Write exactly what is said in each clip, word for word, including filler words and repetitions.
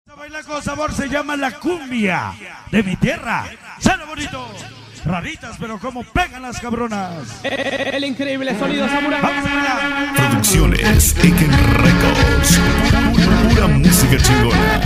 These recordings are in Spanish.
Baila con sabor, se llama la cumbia de mi tierra. ¡Sale bonito! Raritas, pero como pegan las cabronas. El increíble sonido samurai. ¡Vamos a bailar! Producciones Eken Records. Pura música chingona.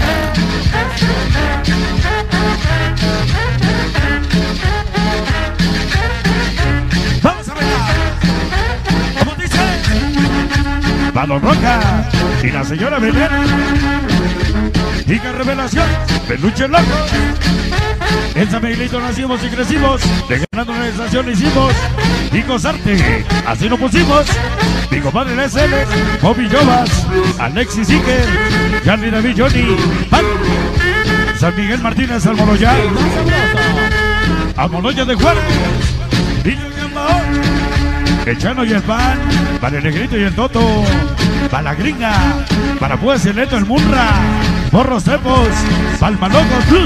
¡Vamos a bailar! ¿Cómo dice? Balón Roca y la señora Belén. Hija Revelación, Peluche Loco. En San Miguelito nacimos y crecimos, de ganando una estación hicimos. Hijos Arte, así nos pusimos. Mi compadre la S L, Bobby Jovas, Alexis Iker, Charlie David Johnny, Pan. San Miguel Martínez, Almoloya, Almoloya de Juárez, Niño y Ambaón, el Chano y el Pan, para el Negrito y el Toto, para la Gringa, para Pues el Neto, el Munra, Morros Tepos, Palmaloco Plus.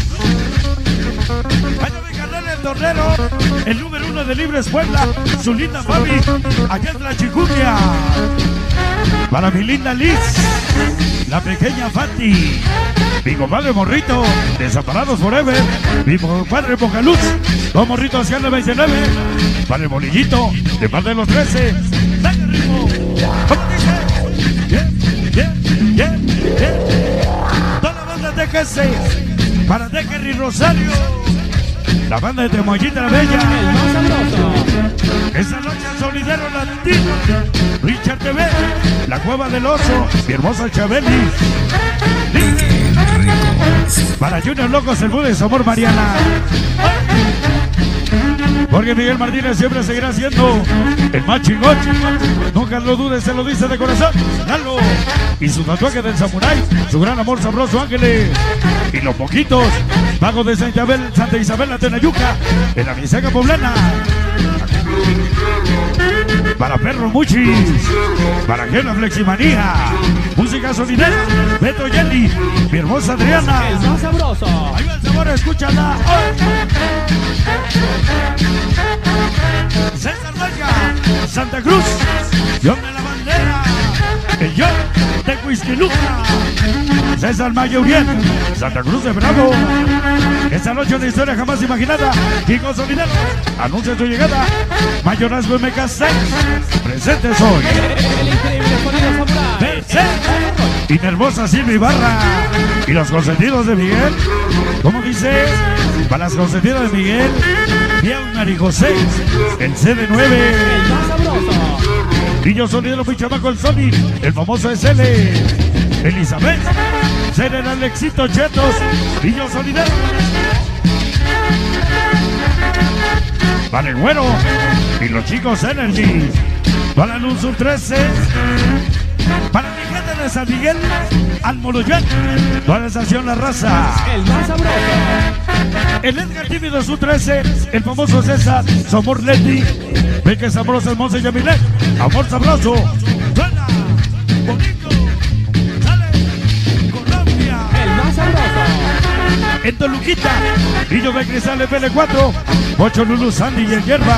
Vaya mi carnal el tornero, el número uno de Libres Puebla, su linda Fabi, aquí es la Chicunia. Para mi linda Liz, la pequeña Fati, mi compadre Morrito, Desamparados Forever, mi compadre Pocaluz, dos morritos hacia el veintinueve, para el Bolillito, de parte de los trece, dale ritmo, ¿cómo dice? Bien, bien, bien, bien. Toda la banda de G seis, para Decker y Rosario, la banda de Temoyita la Bella, esa noche el sonidero latino, Richard T V, la Cueva del Oso, mi hermosa Chabeli, para Junior Locos, el Budes, Amor Mariana. Porque Miguel Martínez siempre seguirá siendo el más chingón. Nunca lo dudes, se lo dice de corazón. Lalo y su tatuaje del samurái, su gran amor sabroso Ángeles. Y los poquitos, Vago de Santa Isabel, Santa Isabel, la Tenayuca, en la Miseca Poblana. Para Perro Muchis, para Gena Fleximanía, música sonidera, Beto Yeli, mi hermosa Adriana. El más sabroso. Ahí va el sabor, escúchala. César Valga, Santa Cruz, John de la Bandera, el John de Huizquiluca, César Mayo Uriel, Santa Cruz de Bravo. Esta noche una historia jamás imaginada. Kiko Solidero anuncia su llegada. Mayorazgo M K seis, presentes hoy. El increíble sonido samurai. Merced y Nervosa Silvia Ibarra. Y los consentidos de Miguel. ¿Cómo dice? Para las consentidas de Miguel, Biaunar y José, el C D nueve. El más sabroso. Niño Solidero, mi chamaco el Sony, el famoso S L, Elizabeth, Ser el Alexito Chetos, Niño Solidero. Para el Güero y los chicos Energy, para Luz Sur trece, para mi gente de San Miguel, Almoloyán, para la estación La Raza. El más sabroso. El Edgar Tímido Sur trece, el famoso César, Somor Leti, Beque Sabroso, el Monse Yamilet, Amor Sabroso, suena, bonito, sale, Colombia. El más sabroso. En Toluquita, Niño de Cristal F L cuatro, Ocho Lulu Sandy y el Hierba.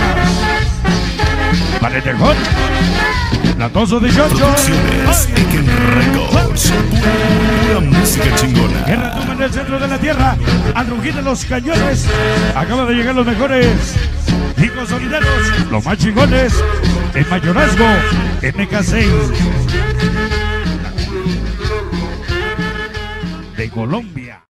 Vale Tejón, Latoso de Chocho. Producciones Eken Records. Pura música chingona. Guerra toma en el centro de la tierra, al rugir de los cañones. Acaba de llegar los mejores hijos solideros, los más chingones. El Mayorazgo M K seis de Colombia.